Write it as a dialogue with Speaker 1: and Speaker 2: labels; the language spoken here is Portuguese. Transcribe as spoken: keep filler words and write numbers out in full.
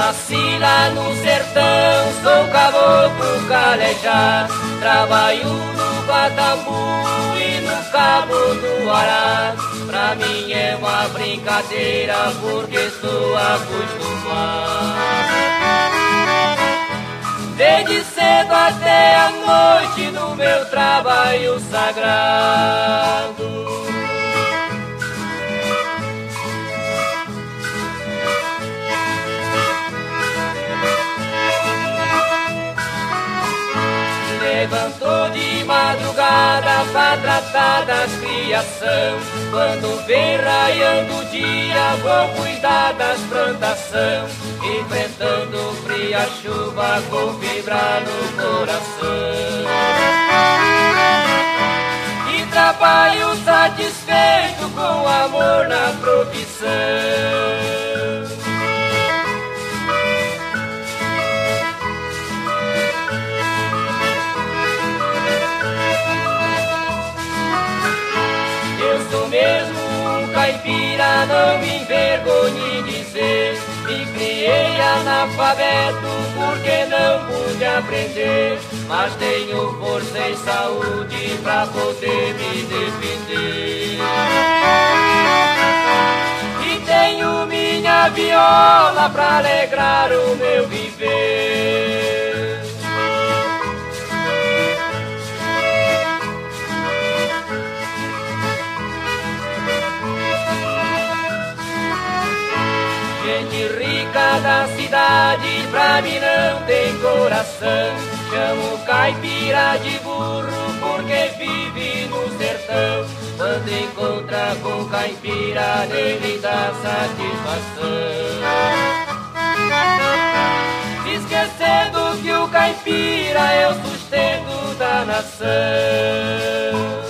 Speaker 1: Nasci lá no sertão, sou caboclo calejá. Trabalho no Guatambu e no Cabo do Ará. Pra mim é uma brincadeira porque estou acostumado. Desde cedo até a noite no meu trabalho sagrado. Levantou de madrugada pra tratar das criação. Quando vem raiando o dia, vou cuidar das plantação. Enfrentando o frio, a chuva com vibra no coração. E trabalho satisfeito com amor na profissão. Eu sou mesmo um caipira, não me envergonhe dizer. Me criei analfabeto porque não pude aprender. Mas tenho força e saúde pra poder me defender. E tenho minha viola pra alegrar o meu viver. Gente rica da cidade pra mim não tem coração. Chamo caipira de burro porque vive no sertão. Quando encontra com caipira nele dá satisfação. Esquecendo que o caipira é o sustento da nação.